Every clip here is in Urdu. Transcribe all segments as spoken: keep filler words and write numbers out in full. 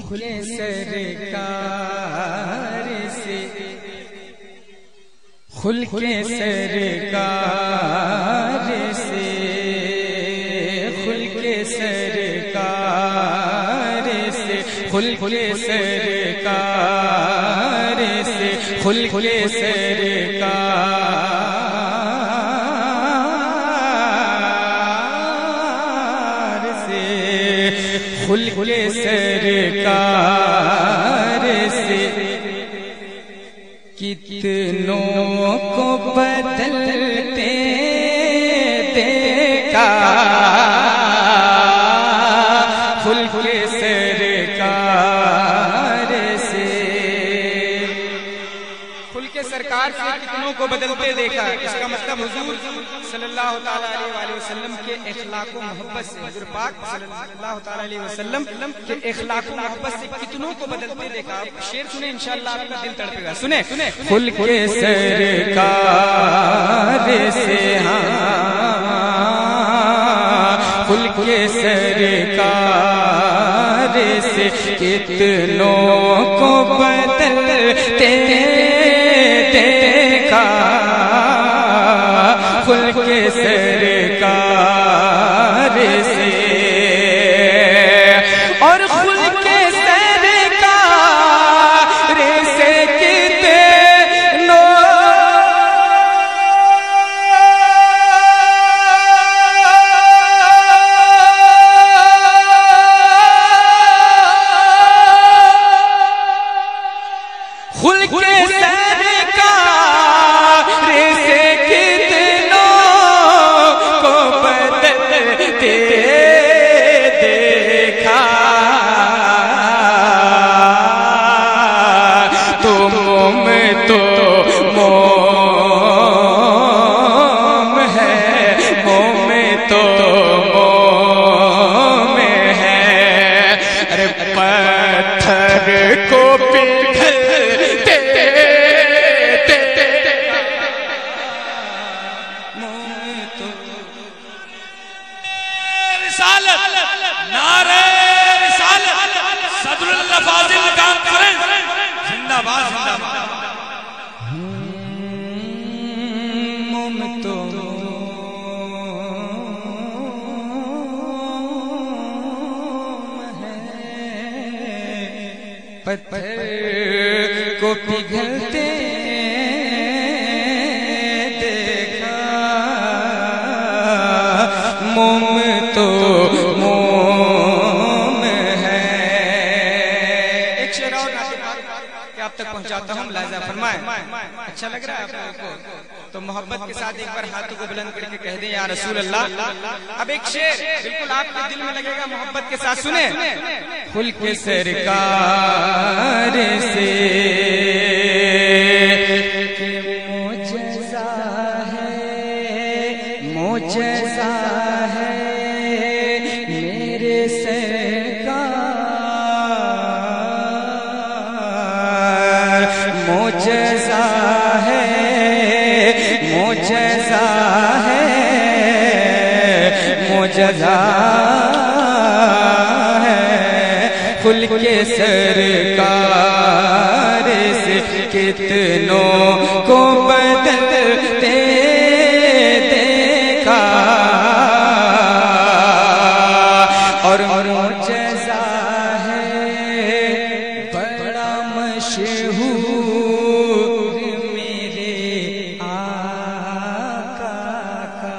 خلق سرکار سے خلق سرکار سے خلق سرکار سے خلق سرکار سے خلق سرکار سے خلق سرکار سے کتنوں کو بدلتے دیکھا خلق سرکار سے خلق سرکار سے کتنوں کو بدلتے دیکھا. اس کا مطلب حضور صلی اللہ تعالیٰ علیہ وسلم کے اخلاق و محبت سے حضور پاک صلی اللہ تعالیٰ علیہ وسلم کے اخلاق و محبت سے کتنوں کو بدلتے دیکھا. شعر سنیں انشاءاللہ آپ کا دل تڑپے گا. سنیں خلق سرکار سے ہاں خلق سرکار سے کتنوں کو بدلتے دیکھا خلق سرکار سے اور خلق سرکار سے کتنوں خلق پتھر کو پگھلتے دیکھا موم تو موم ہے. ایک شعر اور کہ آپ تک پہنچاتا ہوں ملاحظہ فرمائیں. اچھا لگ رہا ہے آپ کو تو محبت کے ساتھ ایک بار ہاتھوں کو بلند کر کے کہہ دیں یا رسول اللہ. اب ایک شعر بالکل آپ کے دل میں لگے گا محبت کے ساتھ. سنیں خلق سرکار سے معجزہ ہے معجزہ ہے میرے سرکار معجزہ ہے معجزہ ہے معجزہ خلق سرکار سے کتنوں کو بدلتے دیکھا اور معجزہ ہے بڑا مشہور میرے آقا کا.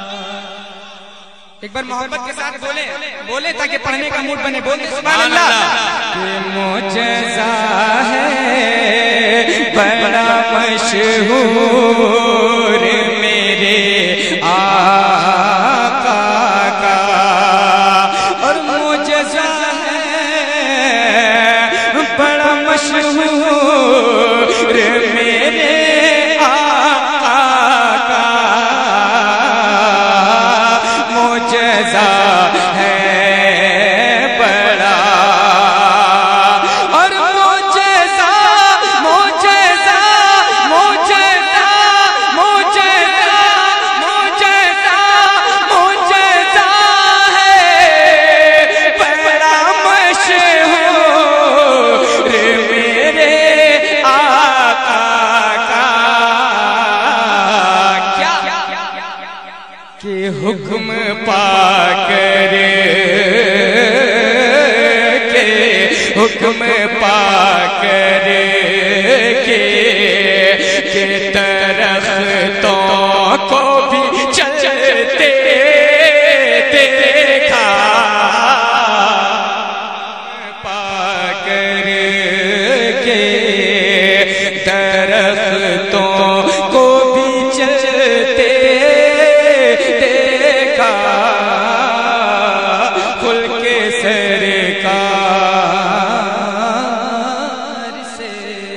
ایک بار محبت کے ساتھ بولے بولے تاکہ پڑھنے کا موڈ بنے. بولتے سبحان اللہ. یہ معجزہ ہے بڑا مشہور میرے آقا کا اور معجزہ ہے بڑا مشہور میرے آقا کا معجزہ ہے موجزہ موجزہ موجزہ کہ حکم پا کر کے حکم پا کر کے کہ درختوں کو بھی چلتے دیکھا پا کر کے درختوں کو بھی چلتے دیکھا کھل کے سرکار سے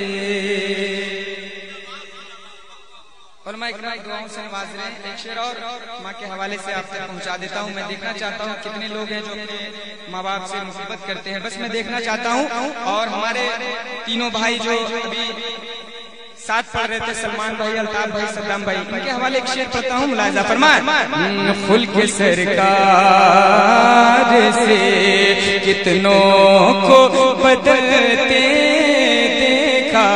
علماء اکرام دعاؤں سے نواز رہے ہیں. ایک شعر اور ماں کے حوالے سے آپ تک پہنچا دیتا ہوں. میں دیکھنا چاہتا ہوں کتنے لوگ ہیں جو اپنے ماں باپ سے محبت کرتے ہیں. بس میں دیکھنا چاہتا ہوں. اور ہمارے تینوں بھائی جو ابھی ساتھ پڑھ رہے تھے، سلمان بھائی، الطاف بھائی، صدام بھائی، ان کے حوالے ایک شعر پڑھتا ہوں، ملاحظہ فرمائیں. خل کے سرکار سے کتنوں کو بدلتے دیکھا.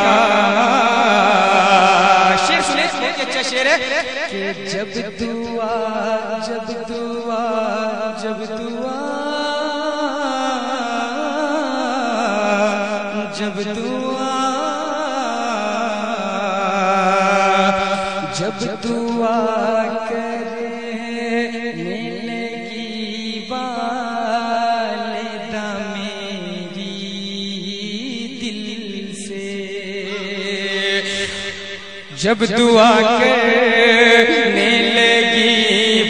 شعر سنے سنے کہ اچھا شعر ہے کہ جب دعا جب دعا جب دعا جب دعا جب دعا کرنے لگی والدہ میری دل سے، جب دعا کرنے لگی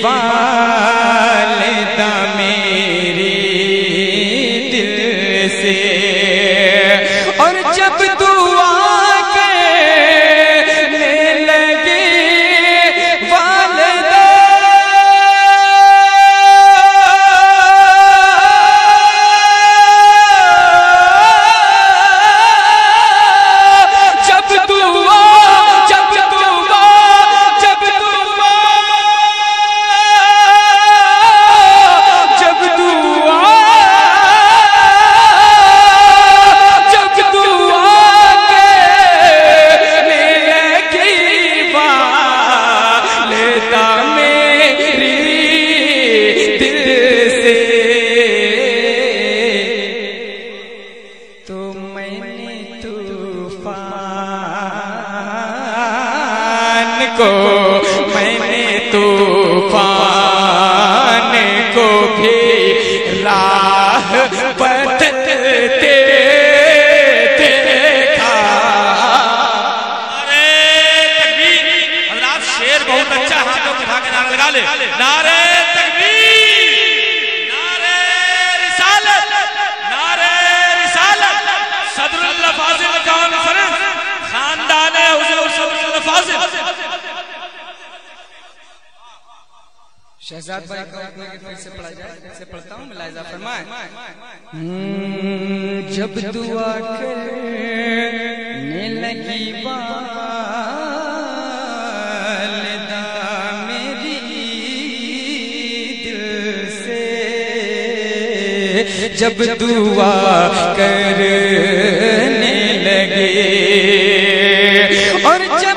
والدہ میری دل سے، اور جب دعا کو میں نے طوفان کو بھی راہ بدلتے دیکھا. نعرہ تکبیر. حضرات شعر بہت اچھا ہے، ہاتھوں کو اٹھا کے نعرہ لگا لے. نعرہ تکبیر، نعرہ رسالت، نعرہ رسالت. صدر اللہ فاضل کانفرنس، خاندان حضور صدر اللہ فاضل. شہزاد بھائی کو پھر سے پڑھا جائے، پھر سے پڑھتا ہوں، ملاحظہ فرمائیں. جب دعا کرنے لگی والدہ میری دل سے، جب دعا کرنے لگے اور جب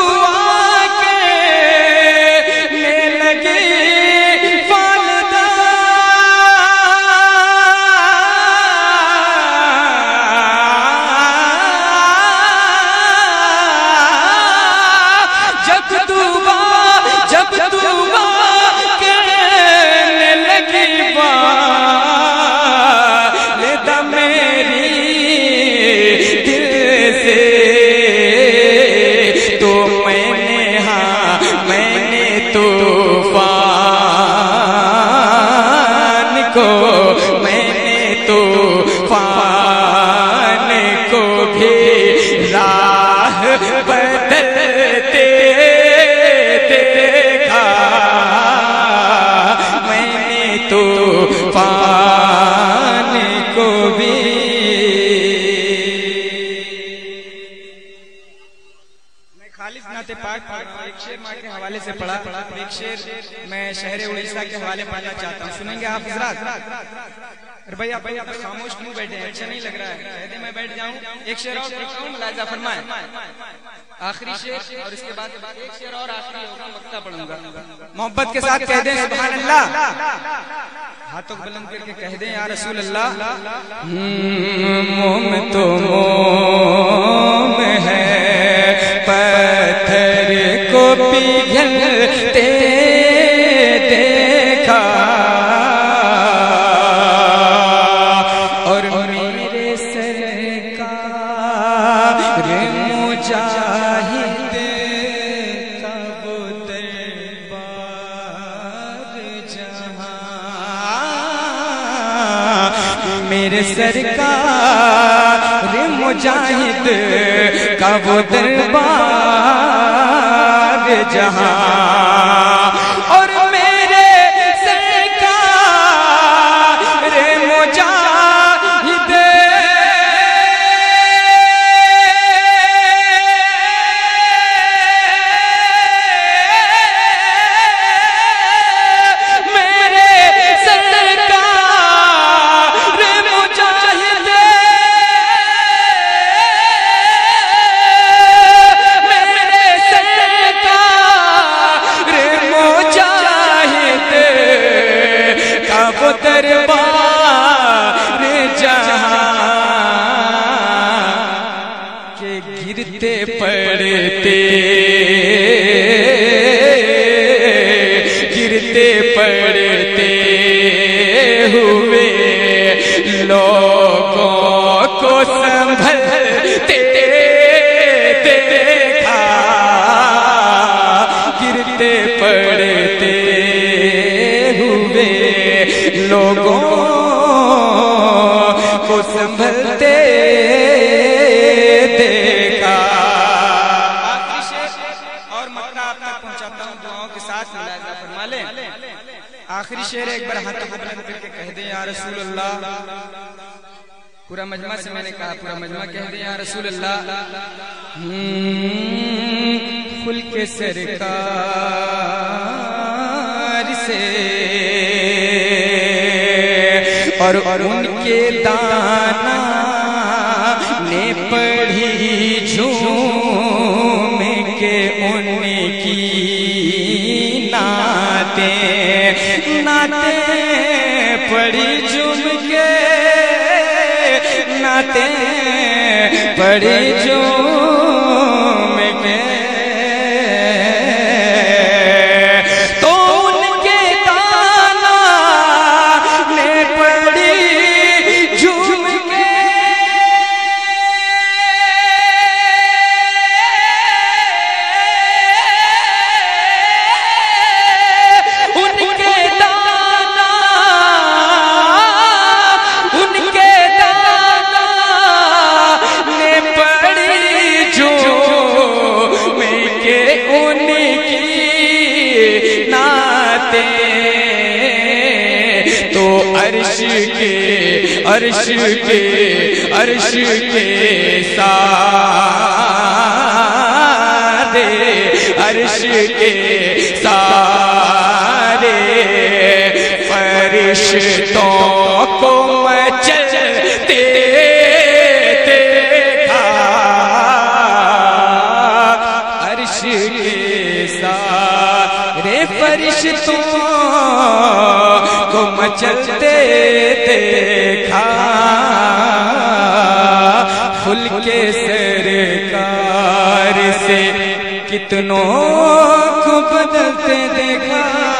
ایک شعر ماں کے حوالے سے پڑھا، ایک شعر میں شہر اڑیسہ کے حوالے پڑھنا چاہتا ہوں. سنیں گے آپ حضرات؟ بھائی آپ خاموش کیوں بیٹھے ہیں؟ اچھا نہیں لگ رہا ہے، کہتے میں بیٹھ جاؤں. ایک شعر اور پڑھتا ہوں، ملاحظہ فرمائیں. آخری شعر اور اس کے بعد ایک شعر اور آخری ہوگا، مکتا پڑھوں گا. محبت کے ساتھ کہہ دیں سبحان اللہ، ہاتھوں بلند کر کے کہہ دیں یا رسول اللہ. موم تو موم ہے، پتھر کو پگھلتے دیکھا، اور میرے سرکار مجاہد کا وہ دربار جہاں، میرے سرکار مجاہد کا وہ دربار جہاں، اور میرے سرکار مجاہد میرے سرکار مجاہد میرے سرکار مجاہد کا وہ دربار جہاں، کہ گرتے پڑتے گرتے پڑتے ہوئے لوگوں کو سنبھلتے دیکھا، گرتے پڑتے ہوئے لوگوں کو سنبھلتے دیکھا. آخری شعر اور مکتا آپ تک پہنچاتا ہوں دعاؤں کے ساتھ، ملاحظہ فرما لیں. آخری شعر ایک بار ہاتھ بلند کر کے کہہ دیں یا رسول اللہ. پورا مجمع سے میں نے کہا، پورا مجمع کہہ دیں یا رسول اللہ. خل کے سرکار سے اور ان کے دانا نے پڑھی جھوم کے ان کی نعتیں، نعتیں پڑھی جھوم کے، نعتیں پڑھی جھوم کے، تو ان کے دانا نے پڑھی جھوم کے، ان کے دانا ان کے دانا نے پڑھی جھوم کے ان کی نعتیں، تو عرش کے عرش کے عرش کے سارے عرش کے سارے فرشتوں کو مچلتے دیکھا، عرش کے سارے فرشتوں کو مچلتے دیکھا، خل کے سرکار سے کتنوں کو بدلتے دیکھا.